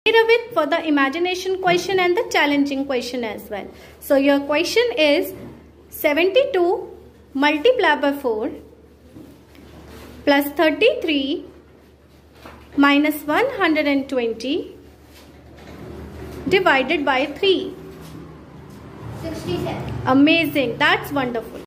with for the imagination question and the challenging question as well. So your question is 72 multiplied by 4 plus 33 minus 120 divided by 3. 67. Amazing. That's wonderful.